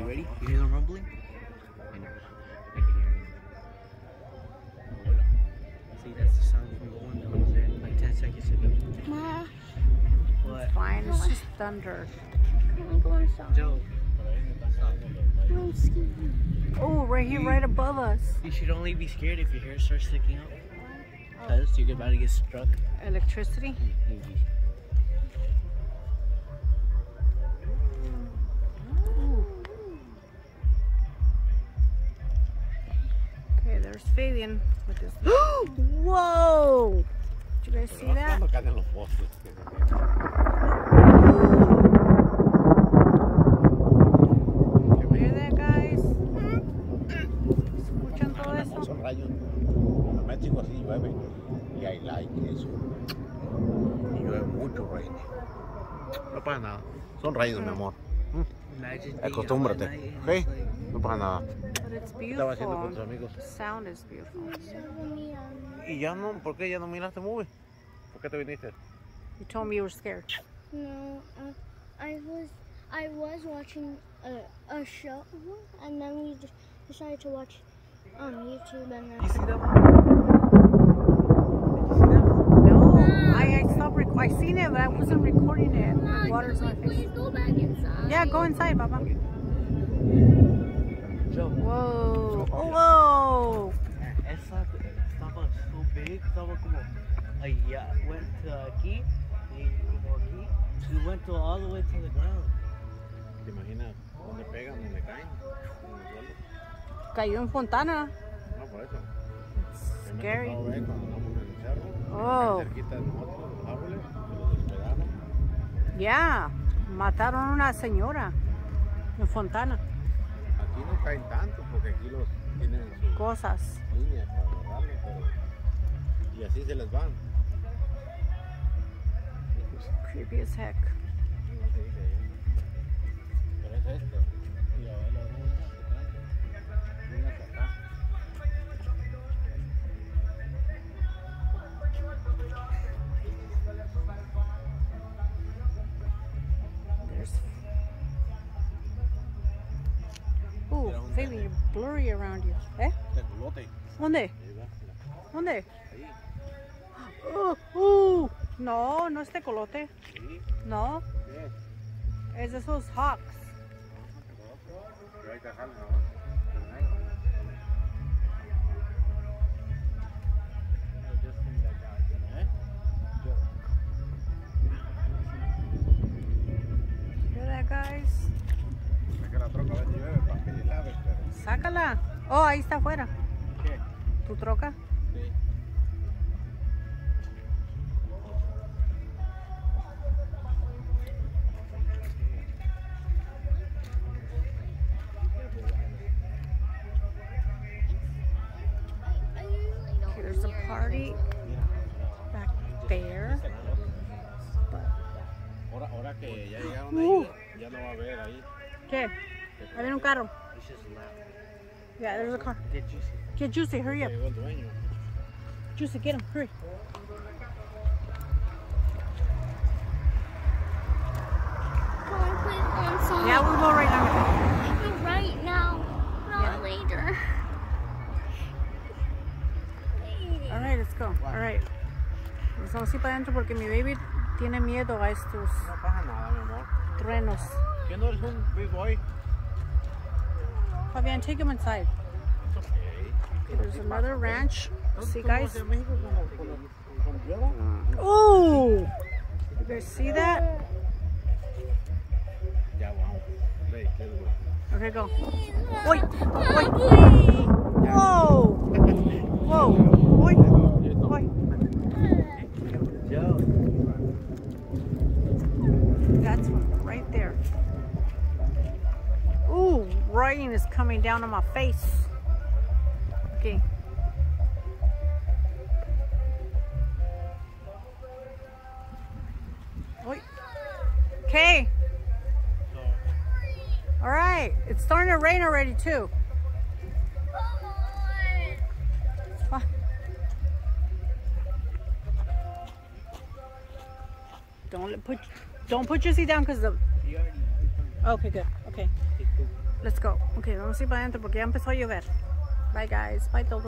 you ready? You hear the rumbling? I know. I can hear it. See, that's the sound from the one that was there like 10 seconds ago. Ma. What? It's fine, it's just thunder. Can we go inside? Joe. I'm scared. Oh, right here, right above us. You should only be scared if your hair starts sticking out. Because you're about to get struck. Electricity. Okay, there's Fabian with this. Whoa! Did you guys see that? Hear that, guys? ¿Escuchan todo eso? Son rayos. En México sí llueve y hay like eso. Y llueve mucho rain. No pasa nada. Son rayos, mi amor. Acostúmbrate. ¿Ok? No pasa nada. But it's Estaba haciendo con beautiful. tus amigos. The sound is beautiful. Y ya no, ¿por qué ya no miraste movie? ¿Por qué te viniste? You told me you were scared. No, I was watching a show, and then we just decided to watch on YouTube, and You then see that one? Did you see that one? No, I stopped. I seen it, but I wasn't recording it. The water's on my face. please go back inside. Yeah, go inside, Papa. Joe. Whoa! Oh, whoa! Esa estaba so big, estaba como allá, went to aquí, y como aquí, we went to all the way to the ground. ¿Te imaginas dónde pegan, dónde caen? En el suelo. Cayó en Fontana. No, por eso. It's scary. Cuando andamos en el cerro, Oh. cerquita de nosotros, los árboles, que los despedaron. Yeah, mataron a una señora en Fontana. Aquí no caen tanto porque aquí los tienen sus Cosas. líneas para agarrarlo, pero... Y así se les van. Creepy as heck. Pero es esto. Y a ver las uñas que traen. Uñas acá. There's. Ooh, Fabian, you're blurry around you. Eh? Tecolote. ¿Dónde? Ahí va, mira. ¿Dónde? Ahí. No, no es tecolote. Sí. No, ¿Qué? es de esos hawks. Pero hay que dejarlo, ¿no? Hear that, guys? Saca la troca a ver si llueve para que lave, pero... Sácala. Oh, ahí está afuera. ¿Qué? ¿Tu troca? Sí. There's a party back there. Ahora que ya llegaron ahí, ya no va a haber ahí. ¿Qué? Ahí viene un carro. It's just loud. Yeah, there's a car. Get juicy. Get Juicy, hurry up. Llegó el dueño. Juicy, get him, hurry. Can we please go inside? Yeah, we'll go right now. Right now, not later. All right, let's go. All right. Nos vamos a ir para adentro porque mi baby tiene miedo a estos No pasa nada, mi amor. truenos. ¿Qué no eres un big boy? Fabian, take him inside. It's okay. Okay, there's another ranch. See, guys? ¿Cómo México con llueva? Oh! You guys see that? Ya, vamos. Ve, qué duro. Okay, go. Oi! Oi! Please. Whoa! Whoa! Oi! Oi! Joe. That's one right there. Ooh, rain is coming down on my face. Okay. Oi. Okay. All right. It's starting to rain already too. Fine. Don't put Juicy down because the. Okay, good. Okay. Let's go. Ok, vamos a ir para adentro porque ya empezó a llover. Bye guys. Bye todos.